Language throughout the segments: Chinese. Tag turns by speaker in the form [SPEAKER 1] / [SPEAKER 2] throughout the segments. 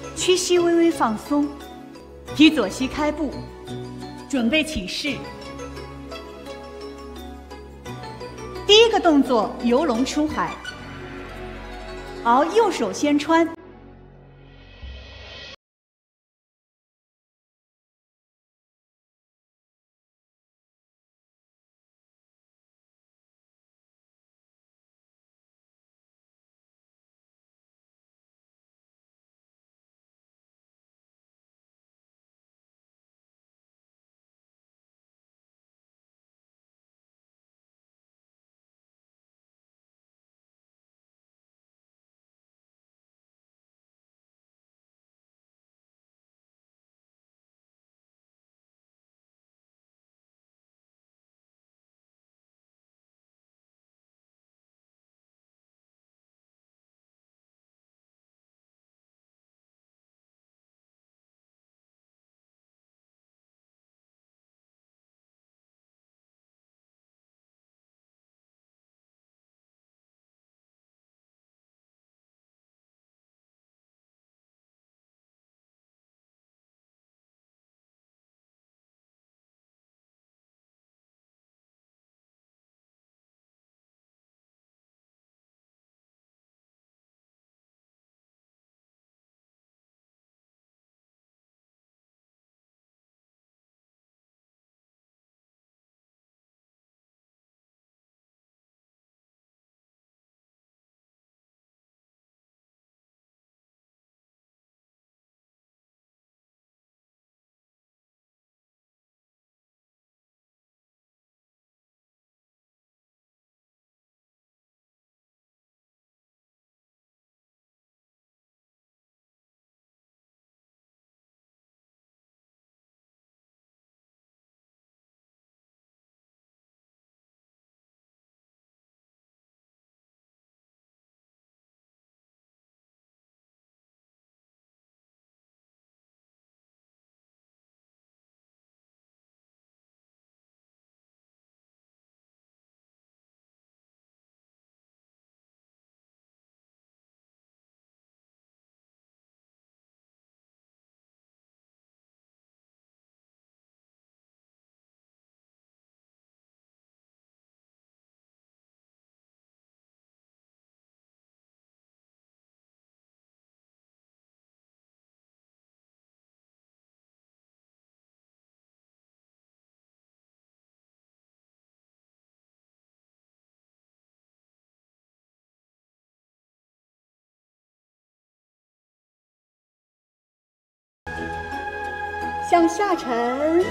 [SPEAKER 1] 屈膝微微放松，提左膝开步，准备起势。第一个动作游龙出海，熬右手先穿。向下沉，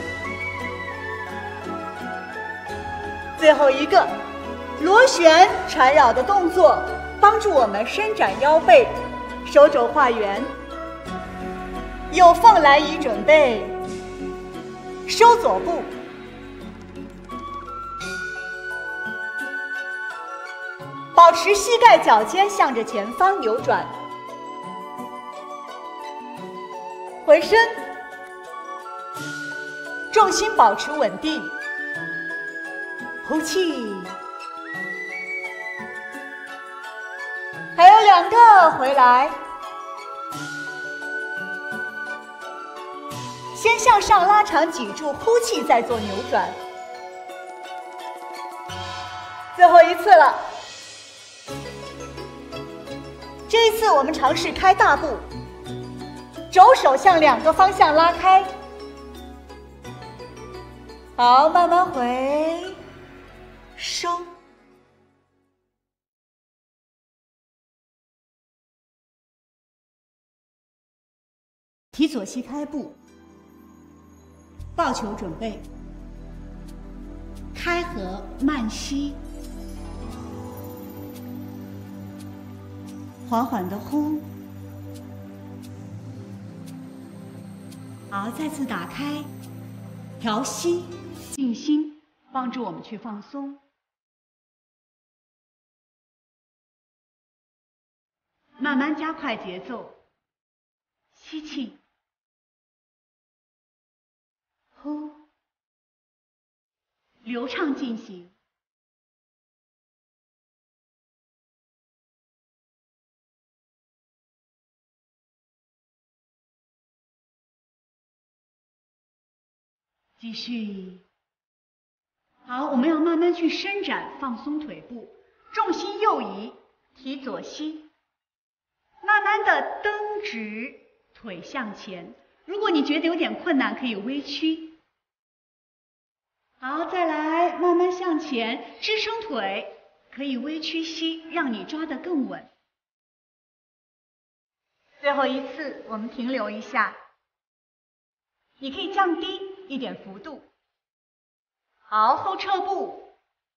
[SPEAKER 1] 最后一个螺旋缠绕的动作，帮助我们伸展腰背，手肘画圆。有凤来仪准备，收左步，保持膝盖脚尖向着前方扭转，回身。重心保持稳定，呼气，还有2个，回来，先向上拉长脊柱，呼气，再做扭转，最后一次了。这一次我们尝试开大步，肘手向2个方向拉开。好，慢慢回，收。提左膝开步，抱球准备，开合慢吸，缓缓的呼。好，再次打开，调息。静心帮助我们去放松，慢慢加快节奏，吸气，呼，流畅进行。 继续。好，我们要慢慢去伸展，放松腿部，重心右移，提左膝，慢慢的蹬直，腿向前。如果你觉得有点困难，可以微屈。好，再来，慢慢向前，支撑腿，可以微屈膝，让你抓得更稳。最后一次，我们停留一下，你可以降低一点幅度。好，后撤步，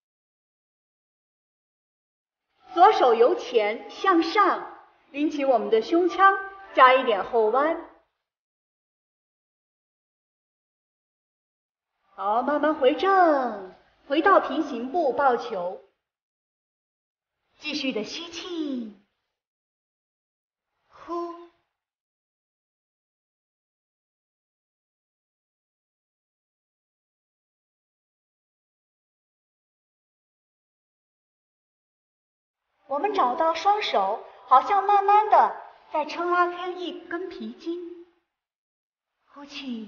[SPEAKER 1] 左手由前向上，拎起我们的胸腔，加一点后弯。好，慢慢回正，回到平行步抱球。继续的吸气，呼。我们找到双手，好像慢慢的在撑拉开一根皮筋。呼气。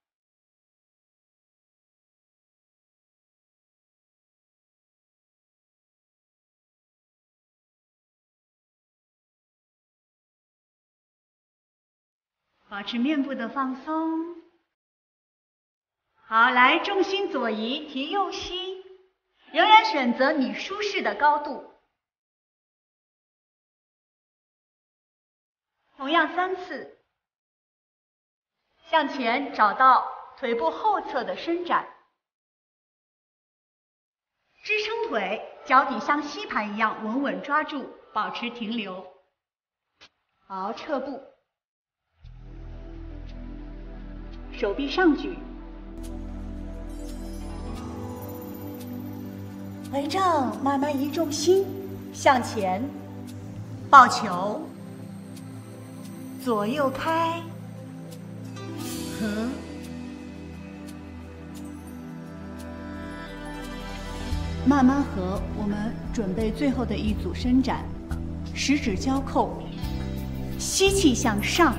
[SPEAKER 1] 保持面部的放松。好，来，重心左移，提右膝，仍然选择你舒适的高度。同样3次。向前找到腿部后侧的伸展，支撑腿，脚底像吸盘一样稳稳抓住，保持停留。好，撤步。手臂上举，回正，慢慢移重心，向前，抱球，左右开，合，慢慢合。我们准备最后的一组伸展，十指交扣，吸气向上。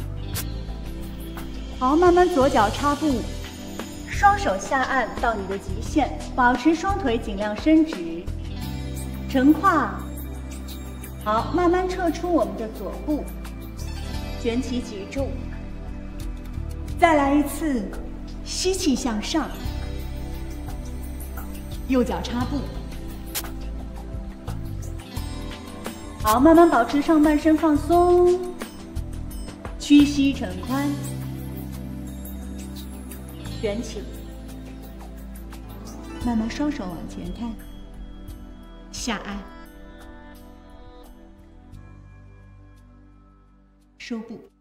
[SPEAKER 1] 好，慢慢左脚插步，双手下按到你的极限，保持双腿尽量伸直，沉胯。好，慢慢撤出我们的左步，卷起脊柱。再来一次，吸气向上，右脚插步。好，慢慢保持上半身放松，屈膝沉髋。卷起，慢慢双手往前探，下按，收步。